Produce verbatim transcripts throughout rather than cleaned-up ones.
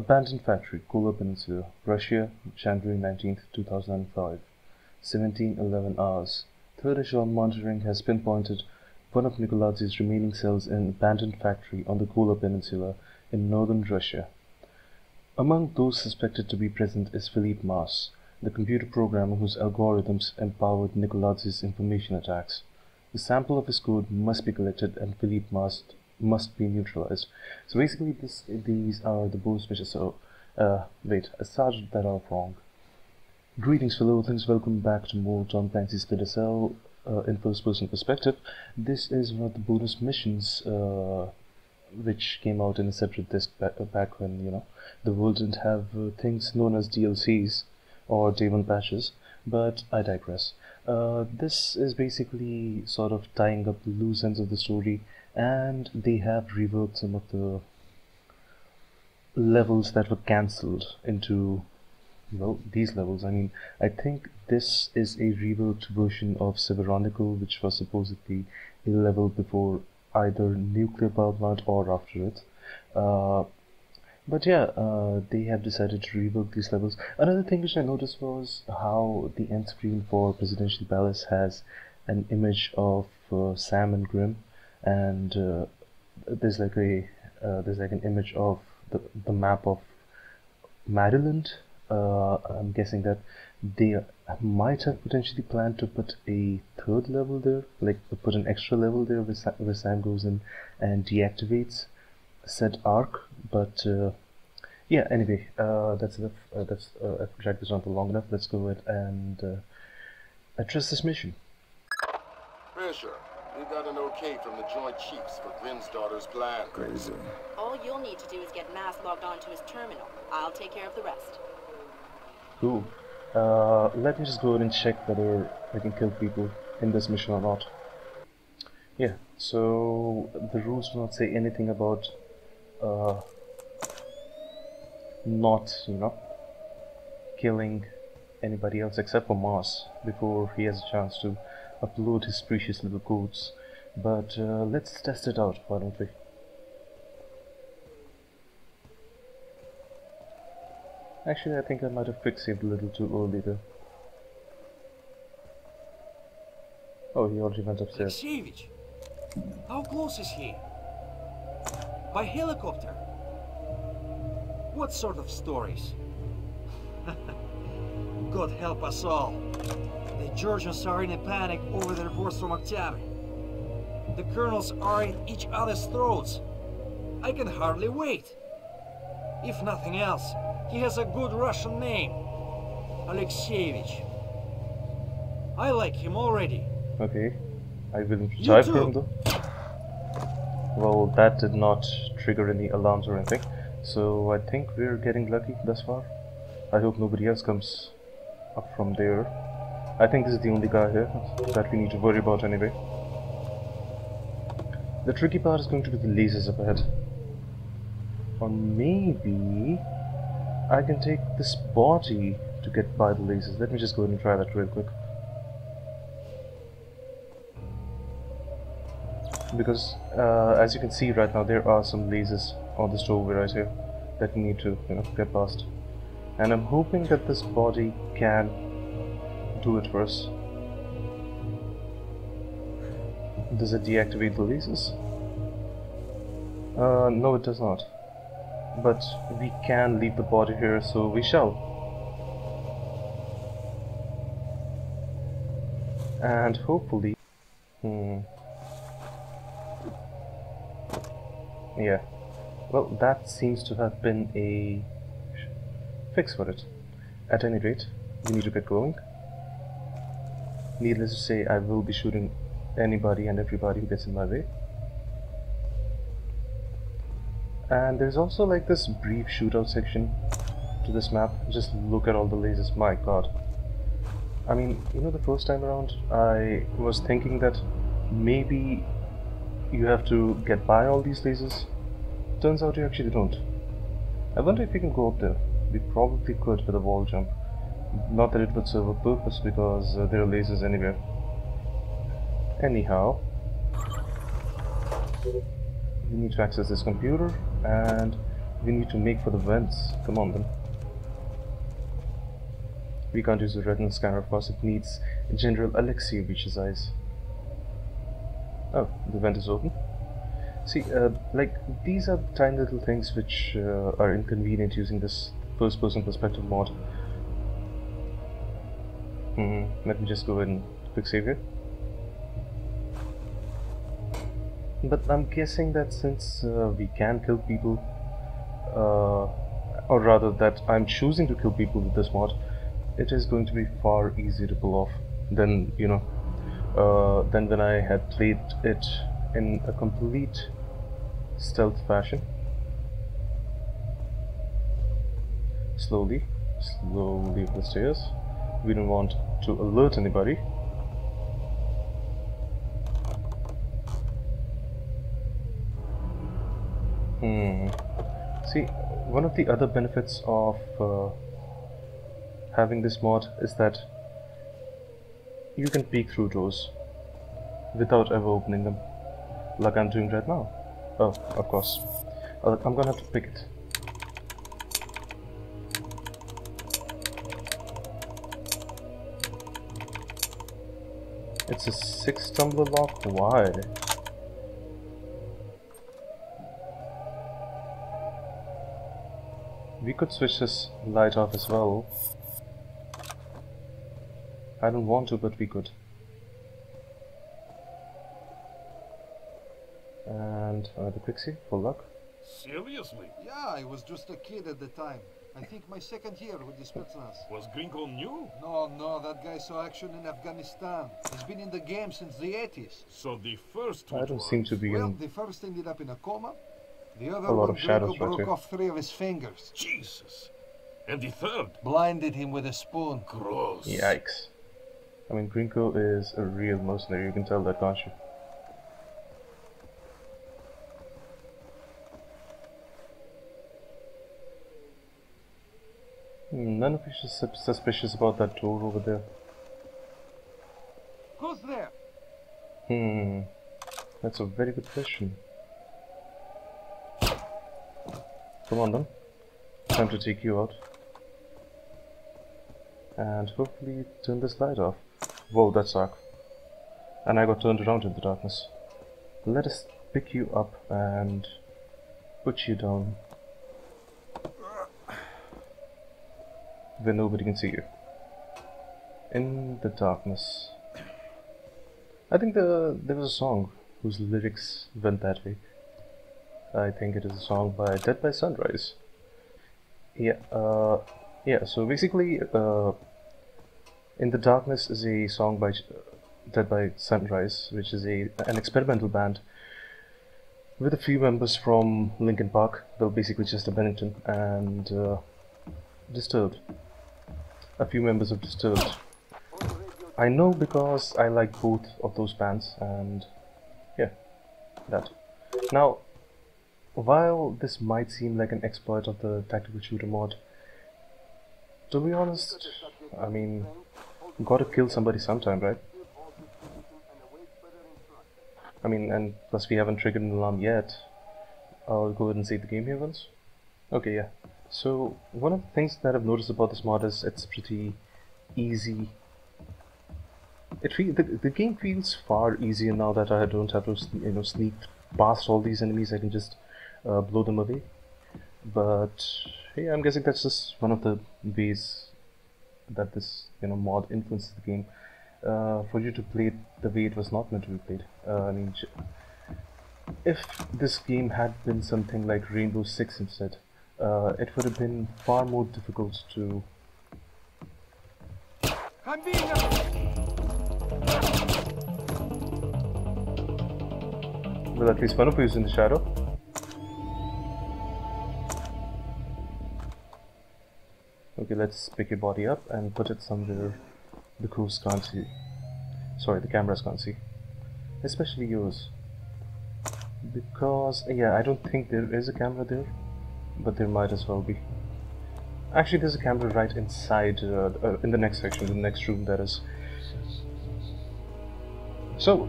Abandoned factory, Kola Peninsula, Russia, January nineteenth, two thousand five, seventeen eleven hours. Third Echelon monitoring has pinpointed one of Nikoladze's remaining cells in an abandoned factory on the Kola Peninsula in northern Russia. Among those suspected to be present is Phillipe Masse, the computer programmer whose algorithms empowered Nikoladze's information attacks. The sample of his code must be collected and Phillipe Masse must be neutralized. So basically this, these are the boost missions. So, uh, wait, I started that off wrong. Greetings fellow things, welcome back to more Tom Clancy's Splinter Cell uh, in first person perspective. This is one of the bonus missions uh, which came out in a separate disc back, back when, you know, the world didn't have uh, things known as D L Cs or day one patches, but I digress. Uh, this is basically sort of tying up the loose ends of the story, and they have reworked some of the levels that were cancelled into, well, these levels. I mean, I think this is a reworked version of Severonickel, which was supposedly a level before either nuclear power plant or after it. Uh, but yeah, uh, they have decided to rework these levels. Another thing which I noticed was how the end screen for Presidential Palace has an image of uh, Sam and Grim, and uh, there's like a uh, there's like an image of the the map of Maryland. Uh, I'm guessing that they might have potentially planned to put a third level there, like put an extra level there where, Sa where Sam goes in and deactivates said arc. But uh, yeah, anyway, uh, that's enough. Uh, that's uh, I've dragged this on for long enough. Let's go ahead and uh, address this mission. Fisher, we got an okay from the Joint Chiefs for Grim's daughter's plan. Crazy. All you'll need to do is get Masse logged onto his terminal. I'll take care of the rest. Cool. Uh, let me just go ahead and check whether I can kill people in this mission or not. Yeah, so the rules do not say anything about uh, not, you know, killing anybody else except for Masse before he has a chance to upload his precious little codes. But uh, let's test it out, why don't we? Actually, I think I might have quick saved a little too early there. Oh, he already went upstairs. Alexeyevich, how close is he? By helicopter? What sort of stories? God help us all. The Georgians are in a panic over the reports from October. The Kernels are in each other's throats. I can hardly wait. If nothing else, he has a good Russian name. Alexeyevich. I like him already. Okay. I will try for him though. Well, that did not trigger any alarms or anything. So I think we're getting lucky thus far. I hope nobody else comes up from there. I think this is the only guy here that we need to worry about anyway. The tricky part is going to be the lasers up ahead. Or maybe I can take this body to get by the lasers. Let me just go ahead and try that real quick. Because uh, as you can see right now, there are some lasers on this doorway right here that we need to, you know, get past. And I'm hoping that this body can do it for us. Does it deactivate the lasers? Uh, no, it does not. But we can leave the body here, so we shall. And hopefully... Hmm... Yeah. Well, that seems to have been a fix for it. At any rate, we need to get going. Needless to say, I will be shooting anybody and everybody who gets in my way. And there's also like this brief shootout section to this map. Just look at all the lasers, my god. I mean, you know, the first time around I was thinking that maybe you have to get by all these lasers. Turns out you actually don't. I wonder if we can go up there. We probably could with a wall jump. Not that it would serve a purpose because uh, there are lasers anywhere. Anyhow, we need to access this computer and We need to make for the vents. Come on then. We can't use the retinal scanner, of course. It needs General Alexei Vich's eyes. Oh, the vent is open. See, uh, like, these are tiny little things which uh, are inconvenient using this first-person perspective mod. Hmm, let me just go ahead and quick save here. But I'm guessing that since uh, we can kill people, uh, or rather that I'm choosing to kill people with this mod, it is going to be far easier to pull off than, you know, uh, than when I had played it in a complete stealth fashion. Slowly, slowly up the stairs. We don't want to alert anybody. Hmm. See, one of the other benefits of uh, having this mod is that you can peek through doors without ever opening them, like I'm doing right now. Oh, of course. Uh, I'm gonna have to pick it. It's a six tumbler lock? Why? We could switch this light off as well. I don't want to, but we could. And another quixie for luck. Seriously? Yeah, I was just a kid at the time. I think my second year with the Spetsnaz. Was Gringo new? No, no, that guy saw action in Afghanistan. He's been in the game since the eighties. So the first I one don't seem to be Well, in the first ended up in a coma. The other a lot one, of shadows Gringo right broke here. off three of his fingers. Jesus. And the third? Blinded him with a spoon. Gross. Yikes. I mean, Gringo is a real mercenary, you can tell that, can't you? None of you is sus suspicious about that door over there. Who's there? Hmm, that's a very good question. Come on then, time to take you out. And hopefully turn this light off. Whoa, that's dark. And I got turned around in the darkness. Let us pick you up and put you down where nobody can see you. In the darkness. I think the there was a song whose lyrics went that way. I think it is a song by Dead by Sunrise. Yeah, uh, yeah. So basically, uh, In the Darkness is a song by Dead by Sunrise, which is a an experimental band with a few members from Linkin Park. Well, basically Chester Bennington and uh, Disturbed. A few members of Disturbed. I know because I like both of those bands, and yeah, that. Now, while this might seem like an exploit of the tactical shooter mod, to be honest, I mean, gotta kill somebody sometime, right? I mean, and plus we haven't triggered an alarm yet. I'll go ahead and save the game here once. Okay, yeah. So, one of the things that I've noticed about this mod is it's pretty easy. It feel, the, the game feels far easier now that I don't have to, you know, sneak past all these enemies. I can just uh, blow them away. But hey, I'm guessing that's just one of the ways that this, you know, mod influences the game. Uh, for you to play it the way it was not meant to be played. Uh, I mean, if this game had been something like Rainbow Six instead, uh, it would have been far more difficult to. I'm being Well, at least one of you is in the shadow. Okay, let's pick your body up and put it somewhere the crews can't see. Sorry, the cameras can't see. Especially yours. Because, yeah, I don't think there is a camera there, but there might as well be. Actually, there's a camera right inside, uh, uh, in the next section, the next room, that is. So,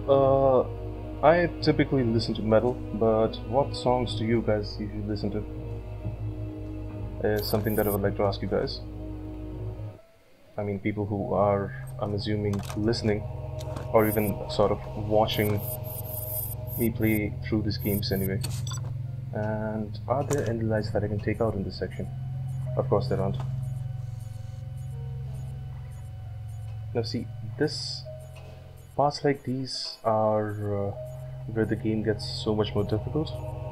uh, I typically listen to metal, but what songs do you guys usually listen to? is something that I would like to ask you guys. I mean, people who are, I'm assuming, listening or even sort of watching me play through these games anyway. And are there any lights that I can take out in this section? Of course there aren't. Now see, this parts like these are uh, where the game gets so much more difficult,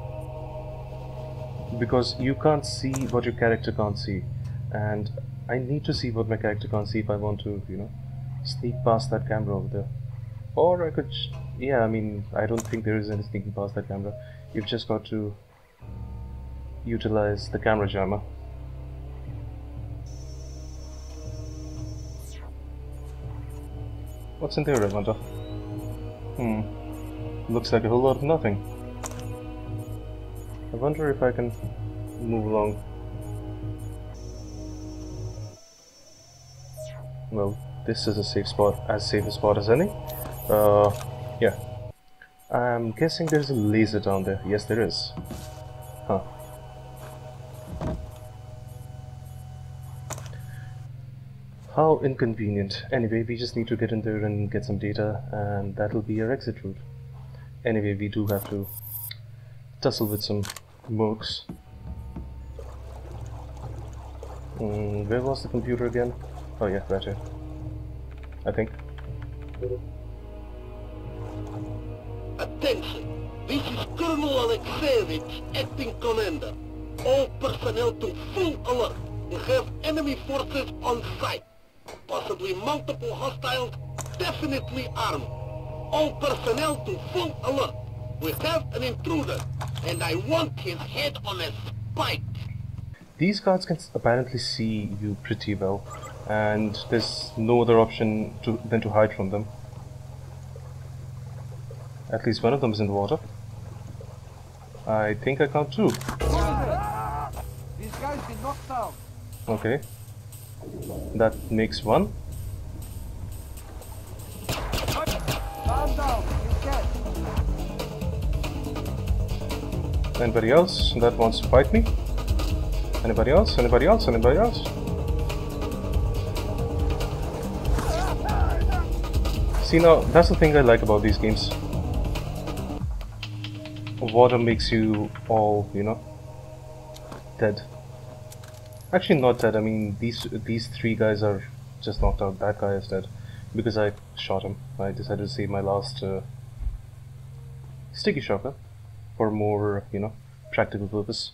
because you can't see what your character can't see, and I need to see what my character can't see if I want to, you know, sneak past that camera over there. Or I could, yeah, I mean, I don't think there is any sneaking past that camera. You've just got to utilize the camera jammer. What's in there, I wonder? Hmm. Looks like a whole lot of nothing. I wonder if I can move along. Well, this is a safe spot, as safe a spot as any. Uh, yeah. I'm guessing there's a laser down there. Yes, there is. Huh. How inconvenient. Anyway, we just need to get in there and get some data, and that'll be our exit route. Anyway, we do have to tussle with some mercs. Mm, where was the computer again? Oh yeah, right here. I think. Attention! This is Colonel Alexeyevich, acting commander. All personnel to full alert. We have enemy forces on site. Possibly multiple hostiles, definitely armed. All personnel to full alert. We have an intruder, and I want his head on a spike. These guards can apparently see you pretty well, and there's no other option to, than to hide from them. At least one of them is in the water. I think I count two. These guys been knocked out. Okay. That makes one. Calm down, you can. Anybody else that wants to fight me? Anybody else? Anybody else? Anybody else? See, now that's the thing I like about these games. Water makes you all, you know, dead. Actually not dead, I mean these these three guys are just knocked out. That guy is dead because I shot him. I decided to save my last uh, sticky shocker for more, you know, practical purpose.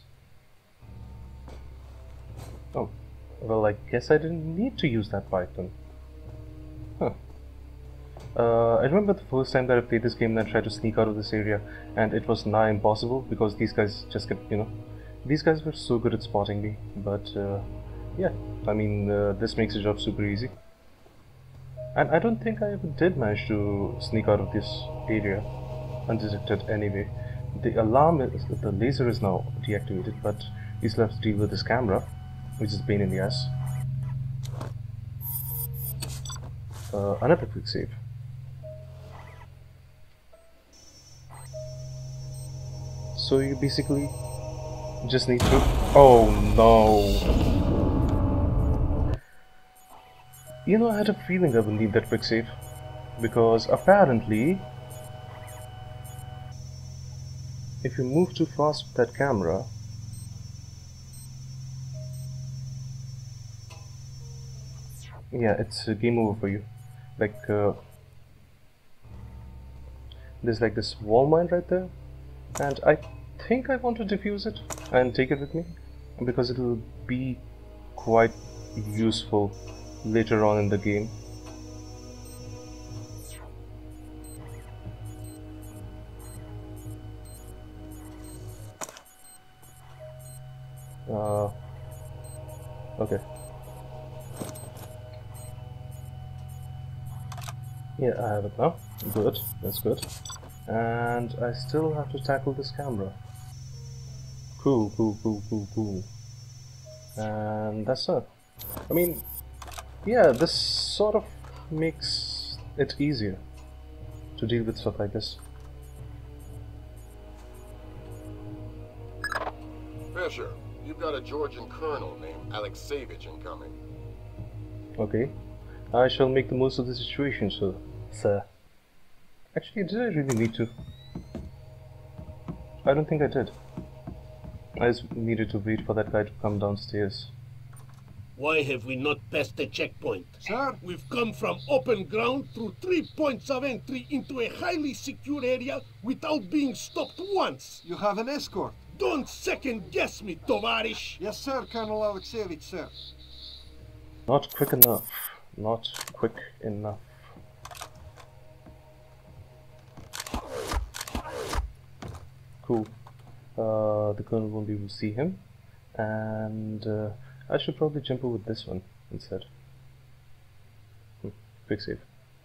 Oh, well, I guess I didn't need to use that pipe then. Huh. Uh, I remember the first time that I played this game and I tried to sneak out of this area, and it was nigh impossible because these guys just kept, you know, these guys were so good at spotting me. But uh, yeah, I mean, uh, this makes the job super easy. And I don't think I ever did manage to sneak out of this area undetected anyway. The alarm is, the laser is now deactivated, but we still have to deal with this camera, which is a pain in the ass. Uh, another quick save. So you basically just need to... Oh no! You know, I had a feeling I would need that quick save, because apparently if you move too fast with that camera, yeah, it's a game over for you. Like, uh, there's like this wall mine right there, and I think I want to defuse it and take it with me, because it'll be quite useful later on in the game. Uh, okay. Yeah, I have it now. Good, that's good. And I still have to tackle this camera. Cool, cool, cool, cool, cool. And that's it. I mean, yeah, this sort of makes it easier to deal with stuff like this. Fisher, You've got a Georgian colonel named Alexeyevich incoming. Okay. I shall make the most of the situation, sir. Sir. Actually, did I really need to? I don't think I did. I just needed to wait for that guy to come downstairs. Why have we not passed the checkpoint? Sir? We've come from open ground through three points of entry into a highly secure area without being stopped once. You have an escort? Don't second guess me, Tovarish. Yes, sir, Colonel Alexeyevich, sir. Not quick enough. Not quick enough. Cool. Uh, the colonel won't be able to see him. And uh, I should probably jump over this one instead. Hmm. Quick save.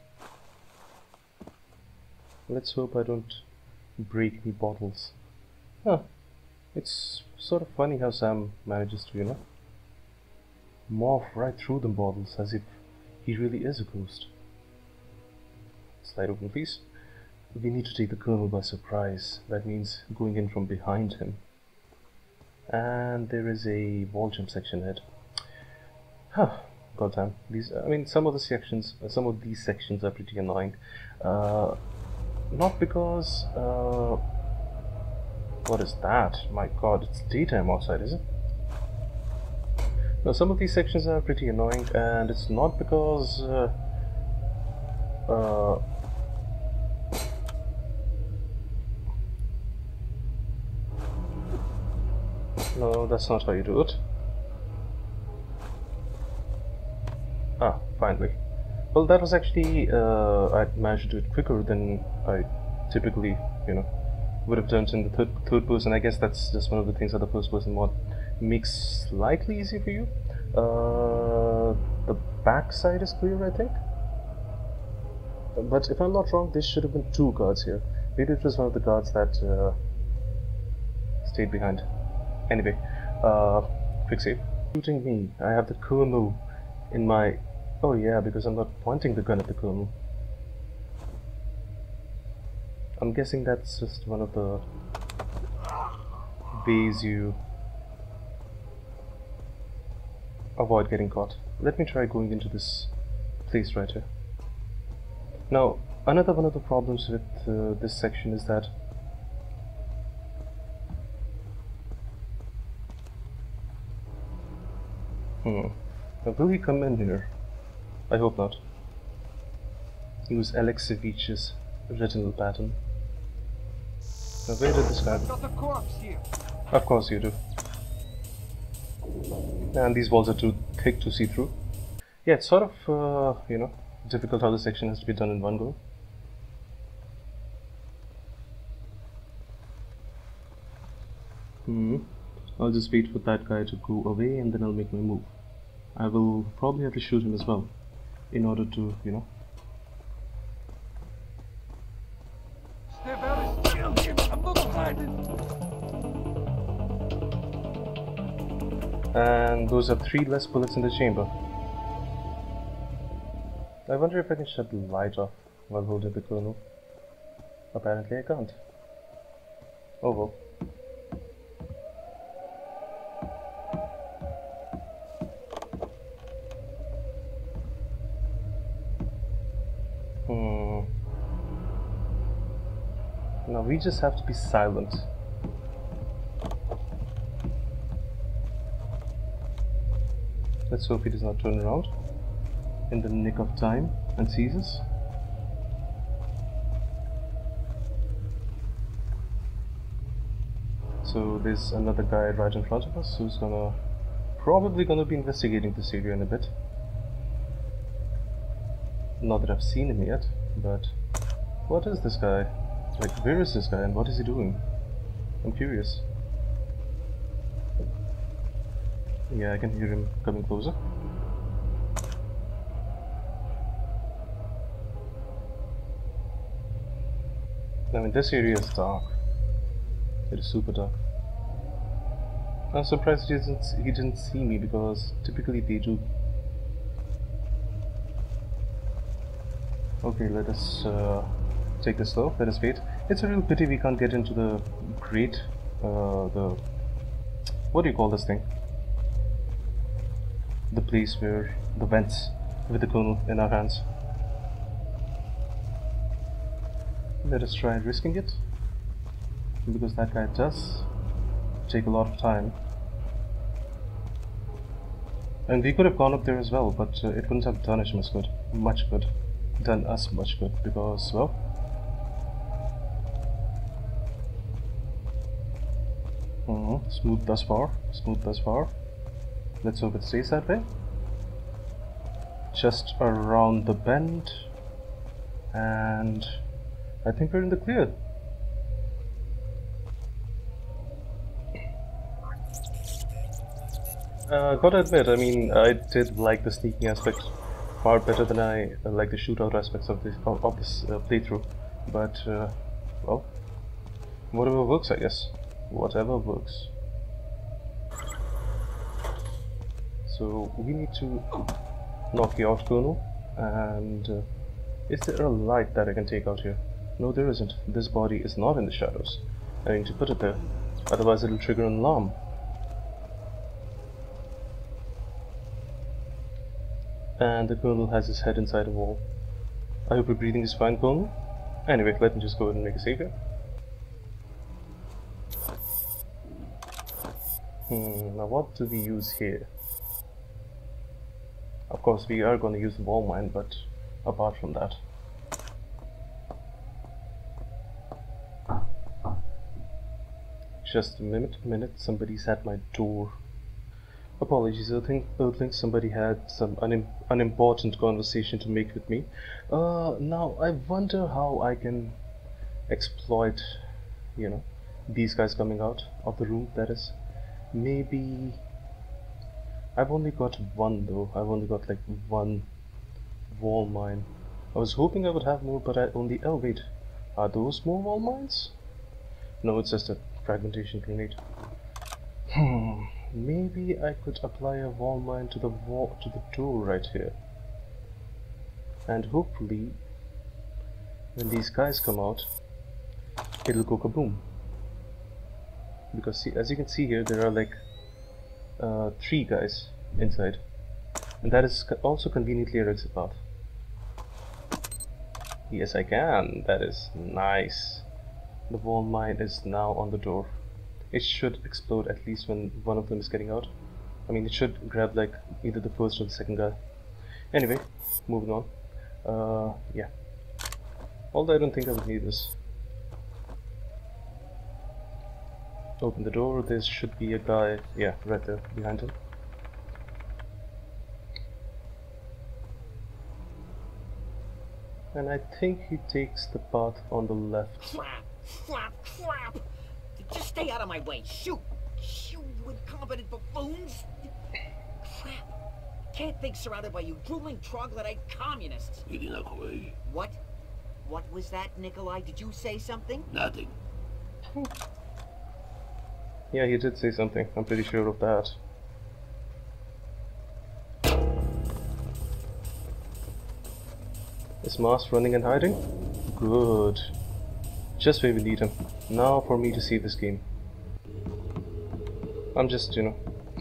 Let's hope I don't break any bottles. Huh. It's sort of funny how Sam manages to, you know, morph right through the bottles as if he really is a ghost. Slide open, please. We need to take the colonel by surprise. That means going in from behind him. And there is a wall jump section ahead. Huh. Goddamn. These, I mean, some of the sections, uh, some of these sections are pretty annoying. Uh, not because. Uh, what is that? My God, it's daytime outside, is it? No, some of these sections are pretty annoying, and it's not because. Uh, uh, No, that's not how you do it. Ah, finally. Well, that was actually, uh, I managed to do it quicker than I typically, you know, would have done in the third, third person. I guess that's just one of the things that the first person mod makes slightly easier for you. Uh, the back side is clear, I think. But if I'm not wrong, there should have been two guards here. Maybe it was one of the guards that uh, stayed behind. Anyway, uh, quick save. Shooting me. I have the colonel in my... Oh yeah, because I'm not pointing the gun at the colonel. I'm guessing that's just one of the ways you avoid getting caught. Let me try going into this place right here. Now, another one of the problems with uh, this section is that Hmm. Now, will he come in here? I hope not. Use Alexeyevich's retinal pattern. Now, where did this guy go? Got a corpse here. Of course you do. And these walls are too thick to see through. Yeah, it's sort of, uh, you know, difficult how this section has to be done in one go. Hmm. I'll just wait for that guy to go away and then I'll make my move. I will probably have to shoot him as well in order to, you know. Stay very still. I'm not hiding. And those are three less bullets in the chamber. I wonder if I can shut the light off while holding the colonel. Apparently I can't. Oh well. Hmm. Now we just have to be silent. Let's hope he does not turn around in the nick of time and sees us. So there's another guy right in front of us who's gonna probably gonna be investigating this area in a bit. Not that I've seen him yet, but what is this guy? Like, where is this guy and what is he doing? I'm curious. Yeah, I can hear him coming closer. I mean, this area is dark. It is super dark. I'm surprised he didn't, he didn't see me because typically they do. Okay, let us uh, take this slow. Let us wait. It's a real pity we can't get into the grate, uh, the what do you call this thing? The place where the vents with the Colonel in our hands. Let us try risking it, because that guy does take a lot of time. And we could have gone up there as well, but uh, it wouldn't have done us much good. Much good. Done us much good, because, well... Mm-hmm. Smooth thus far. Smooth thus far. Let's hope it stays that way. Just around the bend. And... I think we're in the clear. Uh, gotta admit, I mean, I did like the sneaking aspect far better than I uh, like the shootout aspects of this of, of this uh, playthrough. But uh, well, whatever works, I guess. Whatever works. So we need to knock you out, Colonel. And uh, is there a light that I can take out here? No, there isn't. This body is not in the shadows. I need to put it there, otherwise it'll trigger an alarm. And the Colonel has his head inside a wall. I hope your breathing is fine, Colonel. Anyway, let me just go ahead and make a save here. Hmm, now what do we use here? Of course, we are going to use the wall mine, but apart from that... Just a minute, minute, somebody's at my door. Apologies, I think, I think somebody had some unim unimportant conversation to make with me. Uh, now, I wonder how I can exploit, you know, these guys coming out of the room, that is. Maybe... I've only got one though, I've only got like one wall mine. I was hoping I would have more, but I only... Oh wait, are those more wall mines? No, it's just a fragmentation grenade. Hmm... Maybe I could apply a wall mine to the wall to the door right here, and hopefully, when these guys come out, it'll go kaboom. Because see, as you can see here, there are like uh, three guys inside, and that is also conveniently a exit path. Yes, I can. That is nice. The wall mine is now on the door. It should explode at least when one of them is getting out. I mean, it should grab like either the first or the second guy. Anyway, moving on. Uh, yeah. Although I don't think I would need this. Open the door. There should be a guy. Yeah, right there behind him. And I think he takes the path on the left. Crap! Crap! Crap! Just stay out of my way. Shoot! Shoot, you incompetent buffoons! Crap! Can't think surrounded by you drooling troglodyte communists. What? What was that, Nikolai? Did you say something? Nothing. Yeah, he did say something. I'm pretty sure of that. Is Masse running and hiding? Good. Just where we need him. Now for me to see this game. I'm just, you know,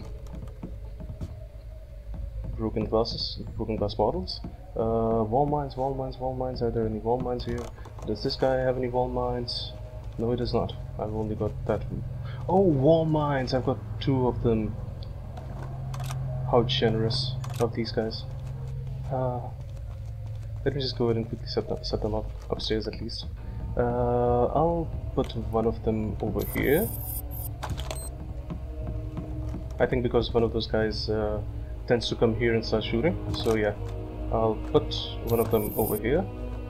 broken glasses, broken glass bottles. Uh, wall mines, wall mines, wall mines. Are there any wall mines here? Does this guy have any wall mines? No, it does not. I've only got that one. Oh, wall mines! I've got two of them. How generous of these guys. Uh, let me just go ahead and quickly set them, set them up upstairs at least. Uh, I'll put one of them over here. I think because one of those guys uh, tends to come here and start shooting. So yeah, I'll put one of them over here.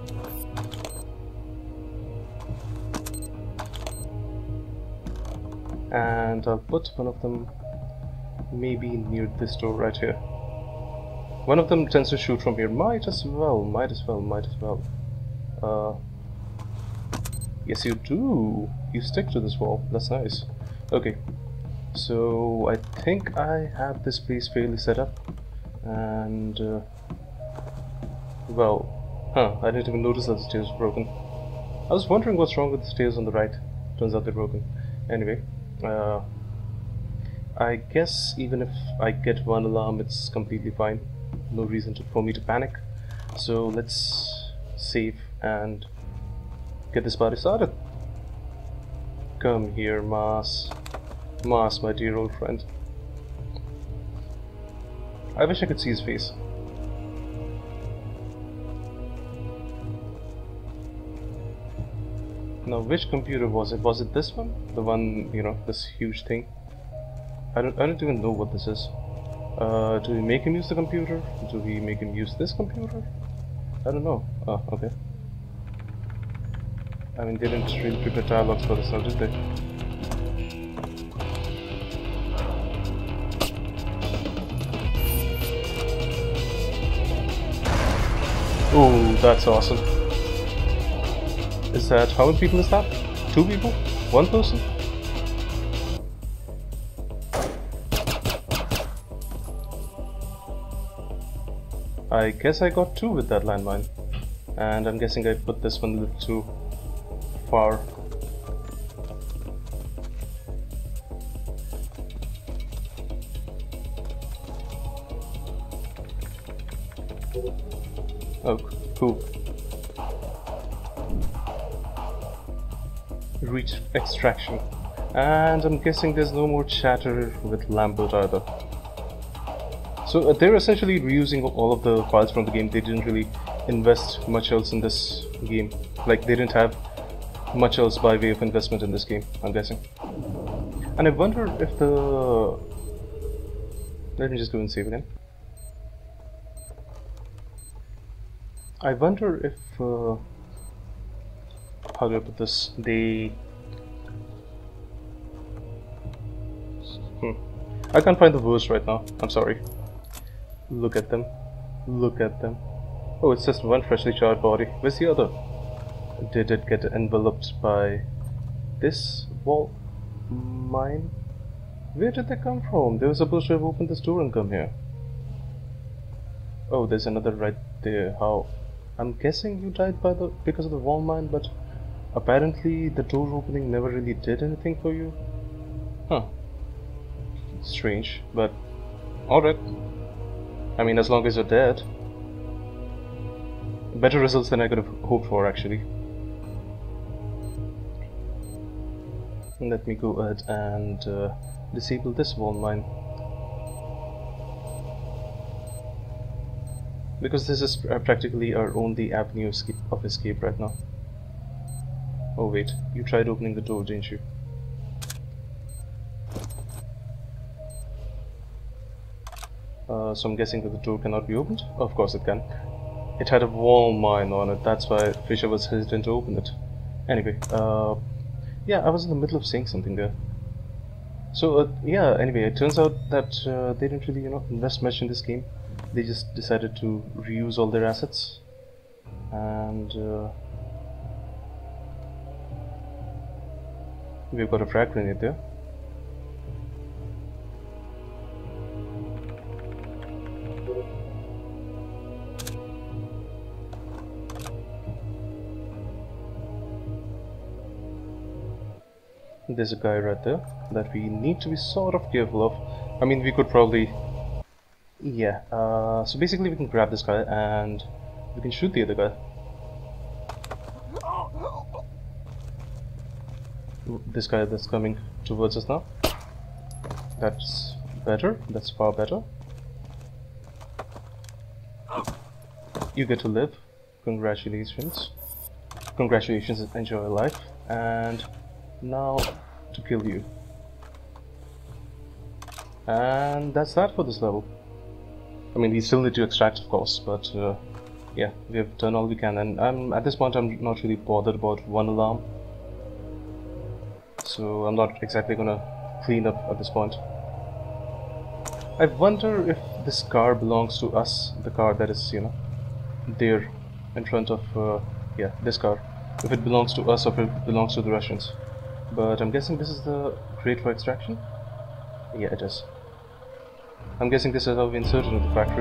And I'll put one of them maybe near this door right here. One of them tends to shoot from here. Might as well, might as well, might as well. Uh, yes, you do. You stick to this wall. That's nice. Okay. So I think I have this place fairly set up. And, uh, well, huh, I didn't even notice that the stairs were broken. I was wondering what's wrong with the stairs on the right. Turns out they're broken. Anyway, uh, I guess even if I get one alarm, it's completely fine. No reason to, for me to panic. So let's save and get this party started. Come here, Masse. Masse, my dear old friend. I wish I could see his face. Now, which computer was it? Was it this one? The one, you know, this huge thing? I don't, I don't even know what this is. Uh, do we make him use the computer? Do we make him use this computer? I don't know. Oh, okay. I mean, they didn't really prepare dialogues for this now, did they? Oh, that's awesome. Is that, how many people is that? Two people? One person? I guess I got two with that landmine. And I'm guessing I put this one a little too far. Oh, cool. Reach extraction. And I'm guessing there's no more chatter with Lambert either. So uh, they're essentially reusing all of the files from the game. They didn't really invest much else in this game. Like, they didn't have much else by way of investment in this game, I'm guessing. And I wonder if the... Let me just go and save again. I wonder if... Uh... How do I put this? They... Hmm. I can't find the words right now, I'm sorry. Look at them. Look at them. Oh, it's just one freshly charred body. Where's the other? Did it get enveloped by this wall mine? Where did they come from? They were supposed to have opened this door and come here. Oh, there's another right there. How? I'm guessing you died by the because of the wall mine, but apparently the door opening never really did anything for you. Huh. Strange, but alright. I mean, as long as you're dead. Better results than I could have hoped for, actually. Let me go ahead and uh, disable this wall mine. Because this is uh, practically our only avenue escape of escape right now. Oh wait, you tried opening the door, didn't you? Uh, so I'm guessing that the door cannot be opened? Of course it can. It had a wall mine on it, that's why Fisher was hesitant to open it. Anyway, uh, yeah, I was in the middle of saying something there. So, uh, yeah, anyway, it turns out that uh, they didn't really, you know, invest much in this game. They just decided to reuse all their assets. And, uh, we've got a frag grenade there. There's a guy right there that we need to be sort of careful of. I mean, we could probably... Yeah, uh, so basically we can grab this guy and we can shoot the other guy. This guy that's coming towards us now. That's better, that's far better. You get to live. Congratulations. Congratulations and enjoy life. And now to kill you. And that's that for this level. I mean, we still need to extract, of course, but uh, yeah, we have done all we can, and I'm at this point I'm not really bothered about one alarm, so I'm not exactly gonna clean up at this point. I wonder if this car belongs to us, the car that is, you know, there in front of, uh, yeah, this car, if it belongs to us or if it belongs to the Russians. But I'm guessing this is the crate for extraction? Yeah, it is. I'm guessing this is how we inserted into the factory.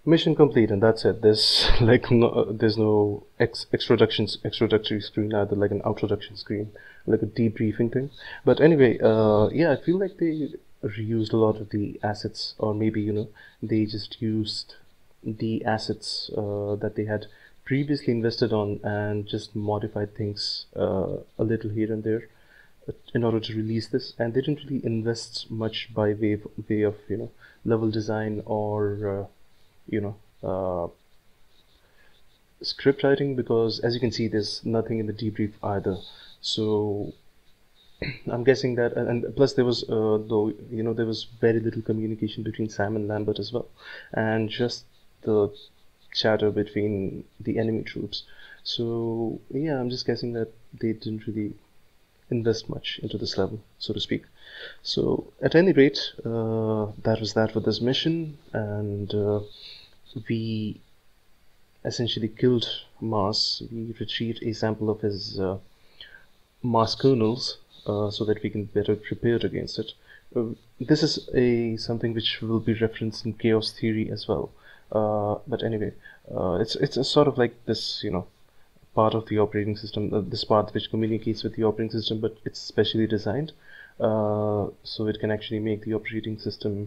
mission complete, and that's it. There's like no, there's no ex extroduction extroductory screen, either like an outroduction screen, like a debriefing thing. But anyway, uh, yeah, I feel like they reused a lot of the assets, or maybe you know they just used the assets uh, that they had previously invested on and just modified things uh, a little here and there in order to release this. And they didn't really invest much by way of, way of you know level design or uh, you know uh, script writing, because as you can see there's nothing in the debrief either. So I'm guessing that, and plus there was uh, though you know there was very little communication between Sam and Lambert as well, and just the chatter between the enemy troops. So yeah, I'm just guessing that they didn't really invest much into this level, so to speak. So at any rate, uh, that was that for this mission, and uh, we essentially killed Masse. We retrieved a sample of his uh, Masse Kernels uh, so that we can better prepare against it. Uh, this is a something which will be referenced in chaos theory as well. Uh, but anyway, uh, it's it's a sort of like this, you know, part of the operating system, uh, this part which communicates with the operating system, but it's specially designed uh, so it can actually make the operating system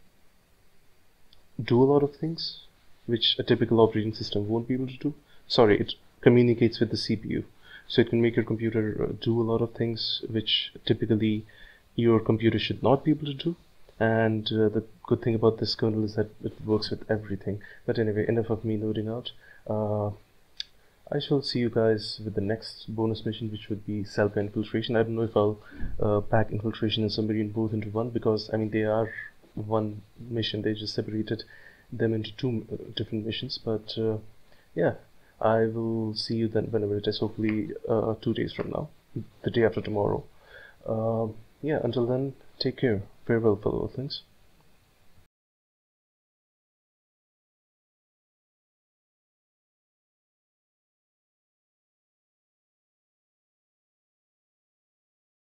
do a lot of things which a typical operating system won't be able to do. Sorry, it communicates with the C P U, so it can make your computer uh, do a lot of things which typically your computer should not be able to do. And uh, the good thing about this kernel is that it works with everything. But anyway, enough of me nerding out. Uh, I shall see you guys with the next bonus mission, which would be Salka Infiltration. I don't know if I'll uh, pack Infiltration and Submarine both into one, because I mean they are one mission. They just separated them into two uh, different missions. But uh, yeah, I will see you then whenever it is. Hopefully uh, two days from now, the day after tomorrow. Uh, yeah, until then, take care. Farewell, fellow Earthlings.